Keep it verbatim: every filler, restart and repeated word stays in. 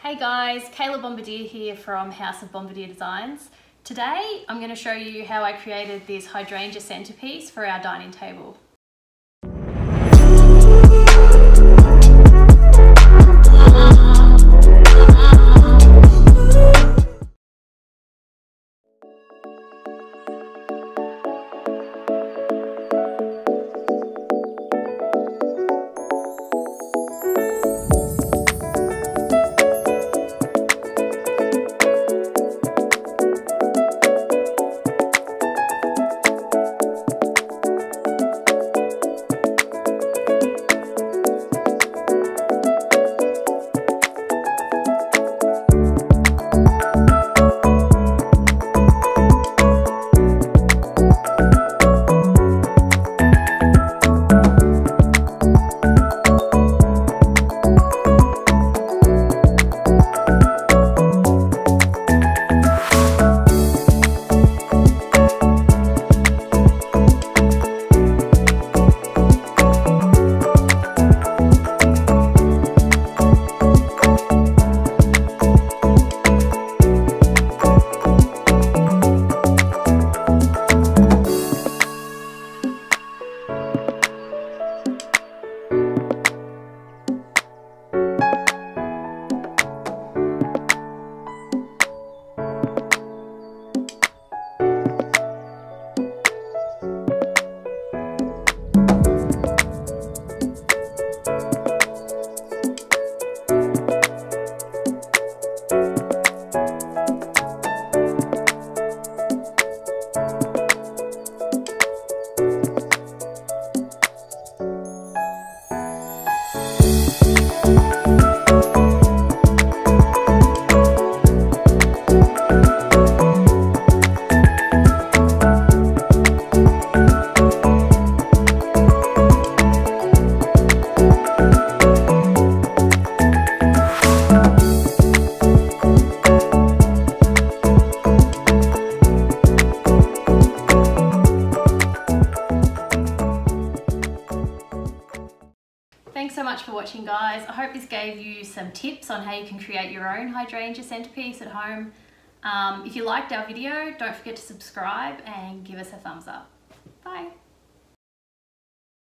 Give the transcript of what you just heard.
Hey guys, Kayla Bombardier here from House of Bombardier Designs. Today I'm going to show you how I created this Hydrangea centerpiece for our dining table. Thanks so much for watching, guys. I hope this gave you some tips on how you can create your own hydrangea centerpiece at home. Um, if you liked our video, don't forget to subscribe and give us a thumbs up. Bye.